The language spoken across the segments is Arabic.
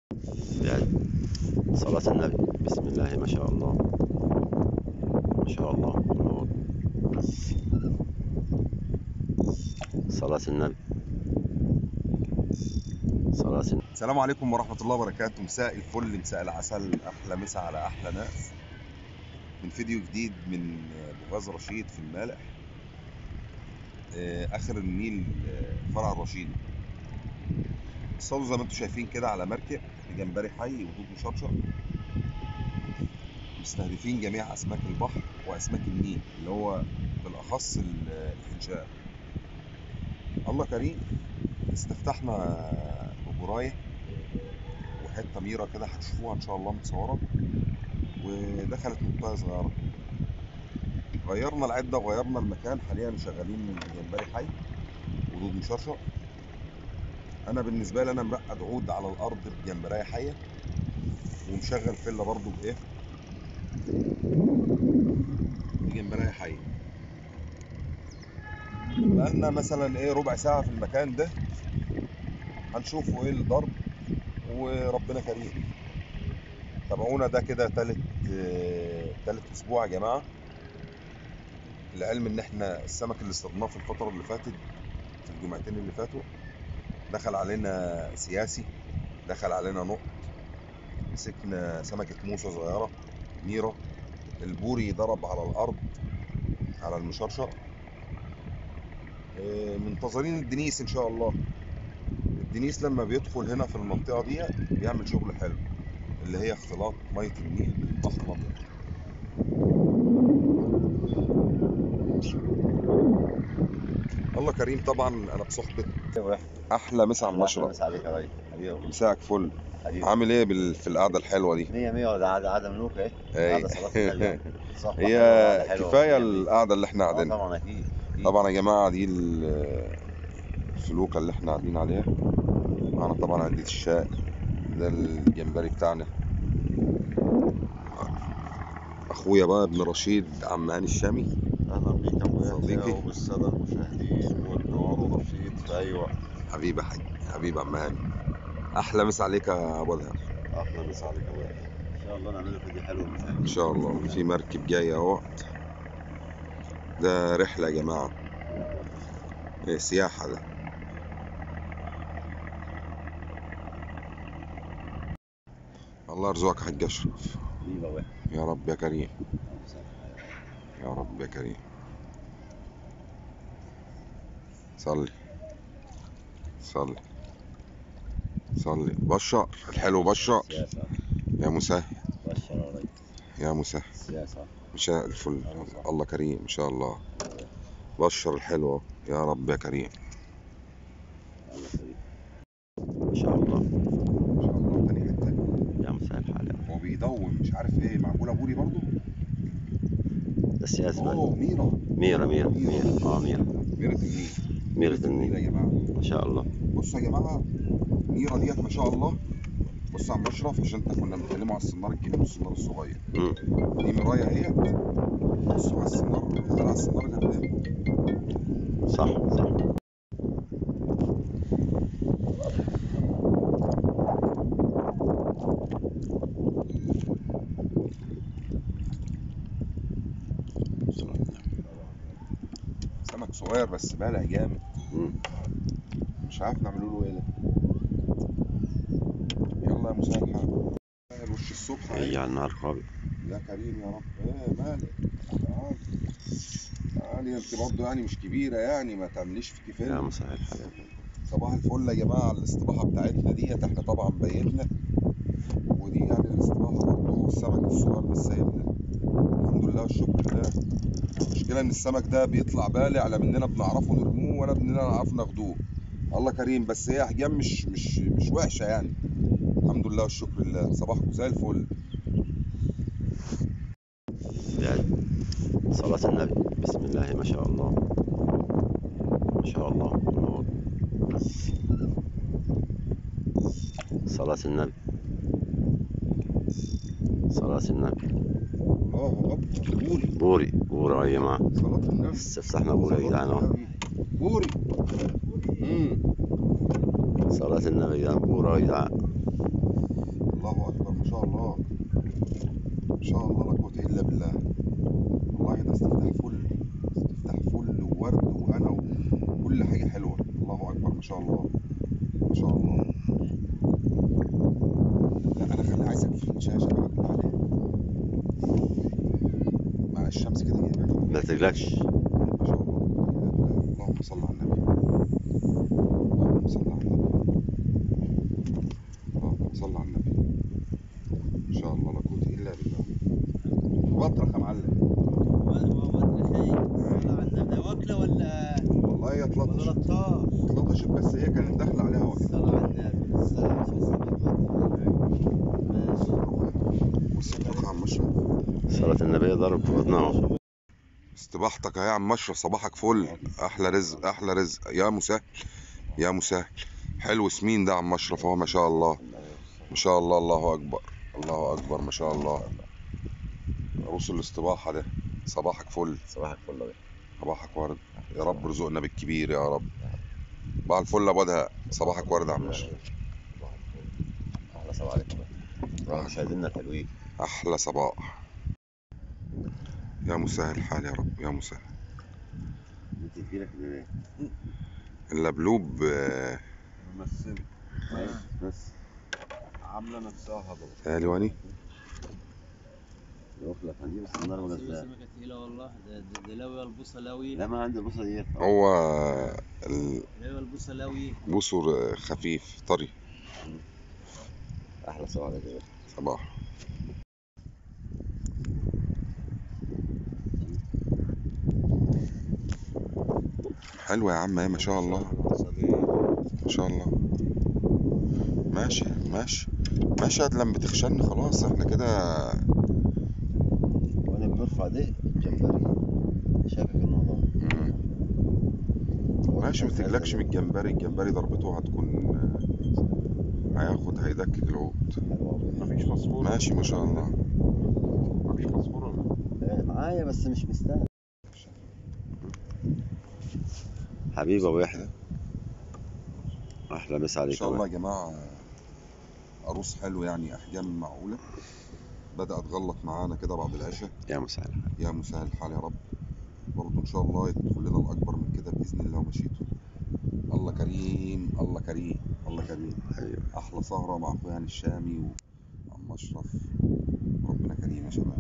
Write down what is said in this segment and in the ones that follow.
بعد صلاة النبي. بسم الله ما شاء الله، ما شاء الله. نور. صلاة النبي. صلاة النبي. السلام عليكم ورحمة الله وبركاته. مساء الفل، مساء العسل، أحلى مسا على أحلى ناس، من فيديو جديد من بوغاز رشيد في المالح، آخر النيل، فرع الرشيد. الصوت زي ما انتم شايفين كده على مركب بجمبري حي ودود مشطشط، مستهدفين جميع أسماك البحر وأسماك النيل، اللي هو بالأخص الفنشاء. الله كريم، استفتحنا ببراية وحتة ميرة كده هتشوفوها إن شاء الله متصورة، ودخلت نقطة صغيرة. غيرنا العدة وغيرنا المكان، حاليا شغالين بجمبري حي ودود مشرشق. انا بالنسبه لي انا مرقد عود على الارض بجمبريه حيه، ومشغل فيلا برضو بايه، بجمبريه حيه. بقالنا مثلا ايه ربع ساعه في المكان ده، هنشوفوا ايه الضرب وربنا كريم. تابعونا، ده كده تالت اسبوع يا جماعه. العلم ان احنا السمك اللي اصطدناه في الفتره اللي فاتت، في الجمعتين اللي فاتوا، دخل علينا سياسي، دخل علينا نقط، مسكنا سمكة موسى صغيرة ميرة، البوري ضرب على الأرض على المشرشق. منتظرين الدنيس إن شاء الله. الدنيس لما بيدخل هنا في المنطقة دي بيعمل شغل حلو، اللي هي اختلاط مية النيل بالبحر الأبيض. الله كريم. طبعا أنا بصحبة أحلى مسا على المشرق. مسا عليك يا ريس حبيبي. مساك فل. حبيبي. عامل إيه في القعدة الحلوة دي؟ مية مية. ده عادة ملوك اهي. أي. قعدة صلاة النبي. صحبة هي حلوة وقعدة حلوة كفاية ومية مية. القعدة اللي احنا قاعدينها. طبعا أكيد. طبعا يا جماعة دي الفلوكة اللي احنا قاعدين عليها. معانا طبعا عدة الشاي، ده الجمبري بتاعنا. اخويا بقى ابن رشيد، عم هاني الشامي. أهلا بيك يا أبويا صديقي وبالسادة المشاهدين، وتنوروا رشيد في أي وقت. حبيبي حاج، حبيبي عم هاني. احلى مسا عليك يا ابو الهام. أحلى مسا عليك يا أبويا. إن شاء الله نعمل فيديو حلو للمشاهدين. ان شاء الله. في مركب جاي اهو، ده رحلة يا جماعة، إيه سياحة ده. الله يرزقك يا حاج اشرف. حبيبي يا أبويا. يا رب يا كريم، يا رب يا كريم. صلي صلي صلي. بشر الحلو، بشر سياسة. يا مسهل، بشر يا ريس. يا مسهل. سياسة. مساء الفل. الله كريم ان شاء الله. بشر الحلو يا رب يا كريم. الله كريم. ما شاء الله. ما شاء الله. تاني حتة يا مساء الحال. هو بيدوم، مش عارف ايه، معقولة بوري برضو. ده السياسة بقى. اوه ميرة. ميرة. ميرة. ميرة. ميرة النيل. ميرة النيل النيل. يا جماعة. ما شاء الله. بصوا يا جماعة، ميرة ديت ما شاء الله. بص يا عم اشرف، عشان انت كنا بنتكلموا على السنار الكبير والسنار الصغير. دي مراية اهي. بصوا على السنار، طلع السنار قد ايه. صح صح. سمك صغير بس بالع جامد. مش عارف نعملوا له ايه ده. يلا يا مساء الحال. وش الصبح اهي. يجعل النهار قابل. يا كريم يا رب. ايه مالك؟ تعالي تعالي، انت برضه يعني مش كبيرة، يعني ما تعمليش في يا كفاية. مساء الحال. صباح الفل يا جماعة. الاستباحة بتاعتنا ديت احنا طبعا بيتنا، ودي يعني الاستباحة برضه. السمك الصغير مش سايبنا، الحمد لله والشكر لله. المشكلة ان السمك ده بيطلع بالع، لا مننا بنعرفه نرموه ولا مننا نعرف ناخدوه. الله كريم. بس هي احجام مش وحشة يعني، الحمد لله والشكر لله. صباحكم زي الفل. بعد صلاة النبي. بسم الله ما شاء الله، ما شاء الله. نور. صلاة النبي. صلاة النبي. الله اكبر. بوري بوري يا جماعة. صلاة النبي. استفتحنا بوري يا جدعان اهو. بوري. صلاة النبي يا جدعان. بوري يا جدعان. تقلقش. ما شاء الله. اللهم صل على النبي. اللهم صل على النبي. اللهم صل على النبي. ان شاء الله لا قوة الا بالله. بطرخ يا معلم. واكله ولا والله هي اتلطشت 13 اتلطشت، بس هي كانت داخله عليها وقت. الصلاة على النبي. السلام ماشي. والصبح يا عم اشرف. صلاة النبي ضرب في بطنها. استباحتك يا عم اشرف، صباحك فل. احلى رزق احلى رزق يا مسهل يا مسهل. حلو سمين ده يا عم اشرف اهو، ما شاء الله ما شاء الله. الله اكبر الله اكبر ما شاء الله. عروس الاستباحه ده. صباحك فل. صباحك فل يا باشا. صباحك ورد. يا رب رزقنا بالكبير يا رب. بعد الفل يا ابو ادهم. صباحك ورد يا عم اشرف. احلى صباح عليكم بقى مشاهدينا الحلوين. احلى صباح. يا مسهل الحال يا رب يا مسهل. انت تجيلك ايه؟ اللبلوب ممثلة بس عاملة نفسها هضبة. الواني. الوكلة هنجيب بس النار ما جاتش. سمكة تقيلة والله. ده لوي البصلاوي. لا ما عندي البوصة دي. هو لوي البصلاوي. بوسه خفيف طري. احلى صباح عليك يا باشا. صباح. حلوة يا عم ايه ما شاء الله ما شاء الله. ماشي ماشي ماشي. لما بتخشن خلاص احنا كده. وانا بنرفع دي الجمبري شاكك الموضوع. ماشي ما تقلقش من الجمبري. الجمبري ضربته هتكون هياخد هيدكك العود. مفيش فوسفور. ماشي ما شاء الله. مفيش فوسفور ولا؟ معايا بس مش مستاهل. حبيبي ابو يحيى. احلى مسا ان عليك شاء الله يا جماعة. عروس حلو يعني احجام معقولة. بدأت تغلط معانا كده بعد العشاء. يا مسهل. يا مسهل الحال يا رب. برضه ان شاء الله يدخل لنا الاكبر من كده باذن الله ومشيته. الله كريم الله كريم الله كريم. ايوه. احلى سهره مع اخويا الشامي وعم اشرف. ربنا كريم يا شباب.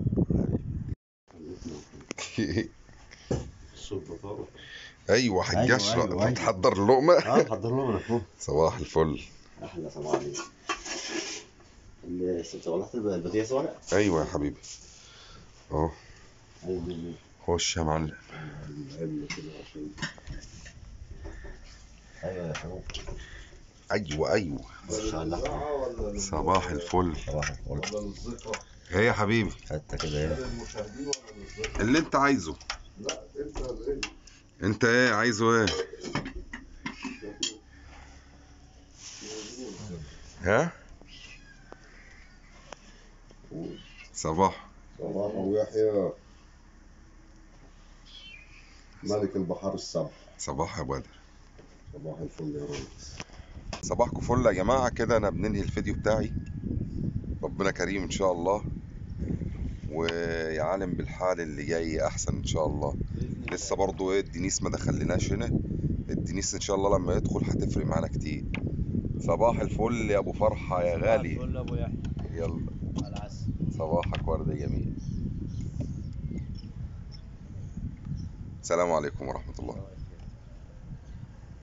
الصوت بطارق. ايوه حاج أيوة، اشرف. أيوة، أيوة. بتحضر اللقمه. حضر لهم انا فوق. صباح الفل. احلى صباح عليك. اللي صلحت البطيخ صالح. ايوه يا حبيبي اهو. ايوه خش يا معلم. ايوه يا حبيبي. ايوه ايوه. صباح الفل. صباح الفل. ايه يا حبيبي. حتى كده ايه اللي انت عايزه. لا انت انت ايه عايزه ايه. ها صباح. صباح ويحيى ملك البحر السبع. صباح يا بدر. صباح الفل يا ريس. صباحكم فل يا جماعة. كده أنا بننهي الفيديو بتاعي. ربنا كريم إن شاء الله ويعلم بالحال اللي جاي أحسن إن شاء الله. لسه برضو إيه الدنيس ما دخلناش هنا. الدنيس إن شاء الله لما يدخل هتفرق معانا كتير. صباح الفل يا أبو فرحة يا غالي. صباح الفل أبو يحيى. يلا على العسل. صباحك ورد جميل. السلام عليكم ورحمة الله.